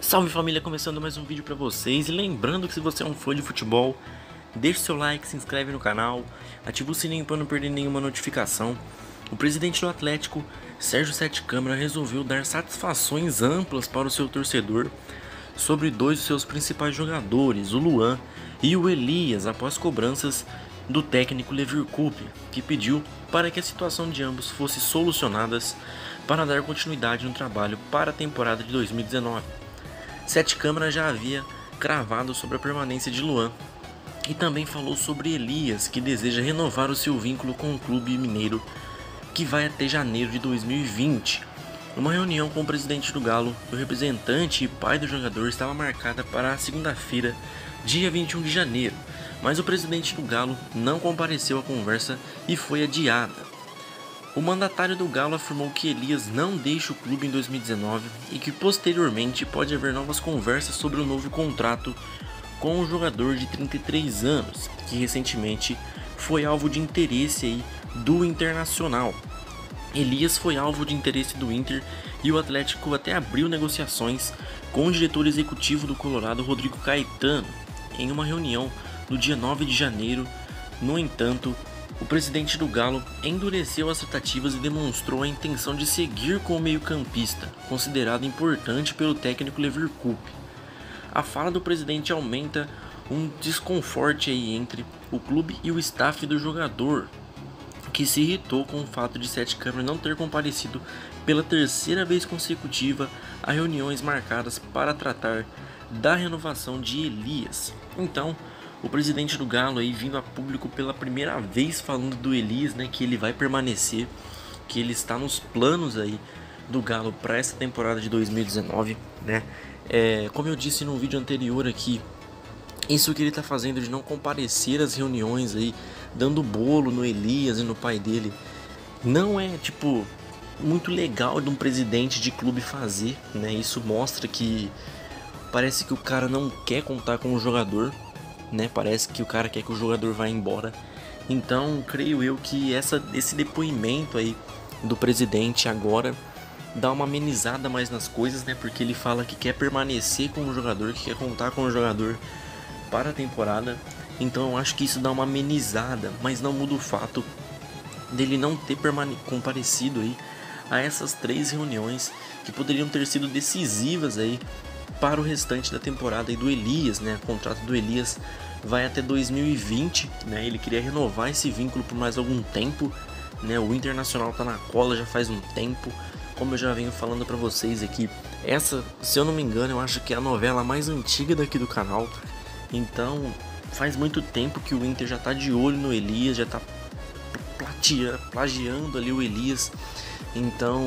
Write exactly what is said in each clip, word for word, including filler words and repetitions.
Salve família, começando mais um vídeo pra vocês. E lembrando que se você é um fã de futebol, deixe seu like, se inscreve no canal, ativa o sininho para não perder nenhuma notificação. O presidente do Atlético, Sérgio Sete Câmara, resolveu dar satisfações amplas para o seu torcedor sobre dois de seus principais jogadores, o Luan e o Elias, após cobranças do técnico Leverkusen, que pediu para que a situação de ambos fosse solucionada para dar continuidade no trabalho para a temporada de dois mil e dezenove. Sete Câmara já havia cravado sobre a permanência de Luan e também falou sobre Elias, que deseja renovar o seu vínculo com o clube mineiro, que vai até janeiro de dois mil e vinte. Uma reunião com o presidente do Galo, o representante e pai do jogador, estava marcada para a segunda-feira, dia vinte e um de janeiro, mas o presidente do Galo não compareceu à conversa e foi adiada. O mandatário do Galo afirmou que Elias não deixa o clube em dois mil e dezenove e que posteriormente pode haver novas conversas sobre o novo contrato com o jogador de trinta e três anos, que recentemente foi alvo de interesse aí do Internacional. Elias foi alvo de interesse do Inter e o Atlético até abriu negociações com o diretor executivo do Colorado, Rodrigo Caetano, em uma reunião no dia nove de janeiro. No entanto, o presidente do Galo endureceu as tratativas e demonstrou a intenção de seguir com o meio-campista, considerado importante pelo técnico Leverkusen. A fala do presidente aumenta um desconforto aí entre o clube e o staff do jogador, que se irritou com o fato de Sete Câmara não ter comparecido pela terceira vez consecutiva a reuniões marcadas para tratar da renovação de Elias. Então, o presidente do Galo aí vindo a público pela primeira vez falando do Elias, né, que ele vai permanecer, que ele está nos planos aí do Galo para essa temporada de dois mil e dezenove, né? É, como eu disse no vídeo anterior aqui, isso que ele está fazendo de não comparecer às reuniões aí, dando bolo no Elias e no pai dele, não é tipo muito legal de um presidente de clube fazer, né? Isso mostra que parece que o cara não quer contar com o jogador, né? Parece que o cara quer que o jogador vá embora. Então, creio eu que essa, esse depoimento aí do presidente agora dá uma amenizada mais nas coisas, né? Porque ele fala que quer permanecer com o jogador, que quer contar com o jogador para a temporada. Então, eu acho que isso dá uma amenizada, mas não muda o fato dele não ter comparecido aí a essas três reuniões que poderiam ter sido decisivas aí para o restante da temporada aí do Elias, né? O contrato do Elias vai até dois mil e vinte, né? Ele queria renovar esse vínculo por mais algum tempo, né? O Internacional tá na cola já faz um tempo, como eu já venho falando para vocês aqui. Essa, se eu não me engano, eu acho que é a novela mais antiga daqui do canal. Então, faz muito tempo que o Inter já tá de olho no Elias, já tá plagiando ali o Elias. Então,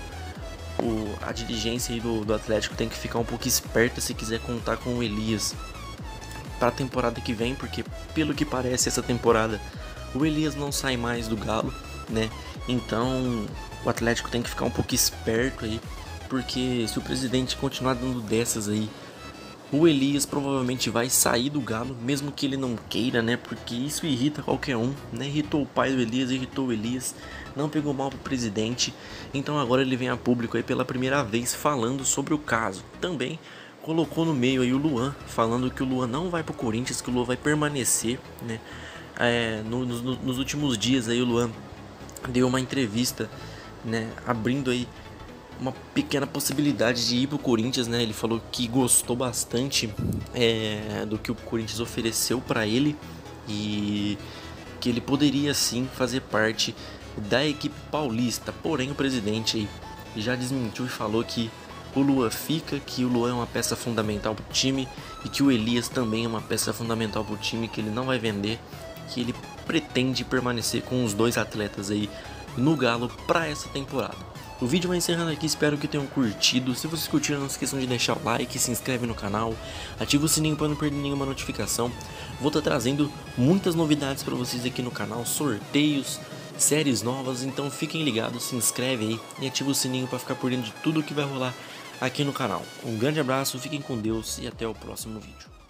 O, a dirigência aí do, do Atlético tem que ficar um pouco esperta se quiser contar com o Elias para a temporada que vem, porque pelo que parece essa temporada o Elias não sai mais do Galo, né? Então o Atlético tem que ficar um pouco esperto aí, porque se o presidente continuar dando dessas aí, o Elias provavelmente vai sair do Galo, mesmo que ele não queira, né? Porque isso irrita qualquer um, né? Irritou o pai do Elias, irritou o Elias, não pegou mal pro presidente. Então agora ele vem a público aí pela primeira vez falando sobre o caso. Também colocou no meio aí o Luan, falando que o Luan não vai pro Corinthians, que o Luan vai permanecer, né? É, no, no, nos últimos dias aí o Luan deu uma entrevista, né? Abrindo aí uma pequena possibilidade de ir pro Corinthians, né? Ele falou que gostou bastante é, do que o Corinthians ofereceu para ele e que ele poderia sim fazer parte da equipe paulista. Porém, o presidente aí já desmentiu e falou que o Luan fica, que o Luan é uma peça fundamental pro time e que o Elias também é uma peça fundamental pro time, que ele não vai vender, que ele pretende permanecer com os dois atletas aí no Galo para essa temporada. O vídeo vai encerrando aqui, espero que tenham curtido. Se vocês curtiram, não esqueçam de deixar o like, se inscreve no canal, ativa o sininho para não perder nenhuma notificação. Vou estar trazendo muitas novidades para vocês aqui no canal, sorteios, séries novas, então fiquem ligados, se inscreve aí e ativa o sininho para ficar por dentro de tudo que vai rolar aqui no canal. Um grande abraço, fiquem com Deus e até o próximo vídeo.